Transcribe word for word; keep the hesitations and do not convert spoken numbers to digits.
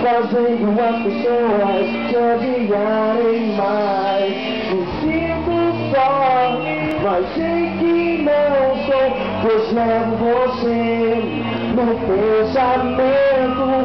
fazendo as pessoas te odiarem mais. Me sinto só, mas sei que não sou, pois levo você no pensamento.